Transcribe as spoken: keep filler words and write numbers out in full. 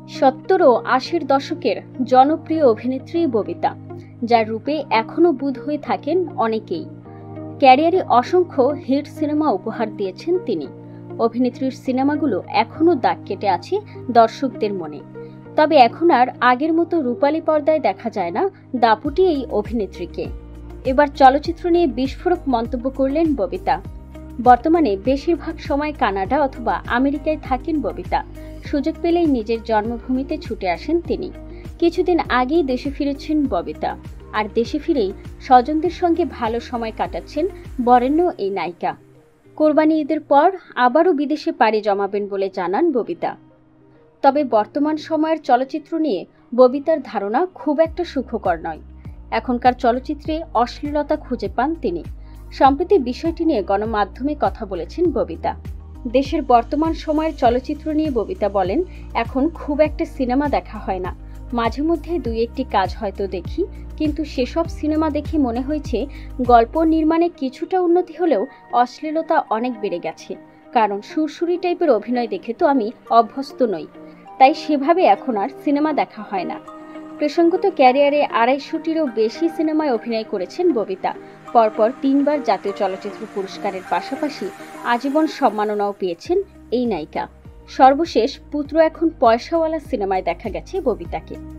সত্তর ও আশির দশকের জনপ্রিয় অভিনেত্রী ববিতা, যার রূপে এখনও বুঁদ হয়ে থাকেন অনেকেই। ক্যারিয়ারে অসংখ্য হিট সিনেমা উপহার দিয়েছেন তিনি। অভিনেত্রীর সিনেমাগুলো এখনও দাগ কেটে আছে দর্শকদের মনে। তবে এখন আর আগের মতো রূপালী পর্দায় দেখা যায় না দাপুটে এই অভিনেত্রীকে। এবার চলচ্চিত্র নিয়ে বিস্ফোরক মন্তব্য করলেন ববিতা। বর্তমানে বেশিরভাগ সময় কানাডা অথবা আমেরিকায় থাকেন ববিতা। সুযোগ পেলেই নিজের জন্মভূমিতে ছুটে আসেন তিনি। কিছুদিন আগেই দেশে ফিরেছেন ববিতা, আর দেশে ফিরেই স্বজনদের সঙ্গে ভালো সময় কাটাচ্ছেন বরেণ্য এই নায়িকা। কোরবানি ঈদের পর আবারও বিদেশে পাড়ি জমাবেন বলে জানান ববিতা। তবে বর্তমান সময়ের চলচ্চিত্র নিয়ে ববিতার ধারণা খুব একটা সুখকর নয়। এখনকার চলচ্চিত্রে অশ্লীলতা খুঁজে পান তিনি। সম্প্রতি বিষয়টি নিয়ে গণমাধ্যমে কথা বলেছেন ববিতা। দেশের বর্তমান সময়ের চলচ্চিত্র নিয়ে ববিতা বলেন, এখন খুব একটা সিনেমা দেখা হয় না। মাঝে মধ্যে দুই একটি কাজ হয়তো দেখি, কিন্তু সেসব সিনেমা দেখে মনে হয়েছে গল্প নির্মাণে কিছুটা উন্নতি হলেও অশ্লীলতা অনেক বেড়ে গেছে। কারণ সুরসুরি টাইপের অভিনয় দেখে তো আমি অভ্যস্ত নই, তাই সেভাবে এখন আর সিনেমা দেখা হয় না। প্রসঙ্গত, ক্যারিয়ারে আড়াইশোটিরও বেশি সিনেমায় অভিনয় করেছেন ববিতা। পরপর তিনবার জাতীয় চলচ্চিত্র পুরস্কারের পাশাপাশি আজীবন সম্মাননাও পেয়েছেন এই নায়িকা। সর্বশেষ পুত্র এখন পয়সাওয়ালা সিনেমায় দেখা গেছে ববিতাকে।